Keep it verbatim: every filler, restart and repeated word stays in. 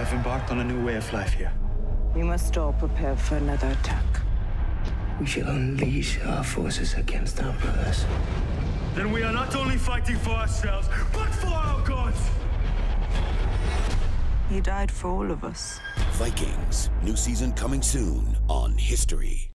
I've embarked on a new way of life here. We must all prepare for another attack. We shall unleash our forces against our brothers. Then we are not only fighting for ourselves, but for our gods! He died for all of us. Vikings, new season coming soon on History.